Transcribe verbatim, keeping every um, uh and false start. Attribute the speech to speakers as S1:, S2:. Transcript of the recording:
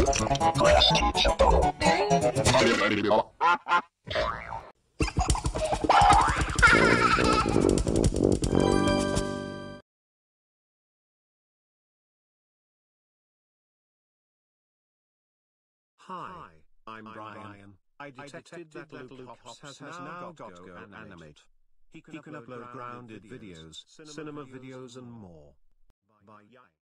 S1: Class teacher.
S2: Hi, I'm Brian. I detected that Luke has now got Go Animate. He can upload grounded videos, cinema videos and more.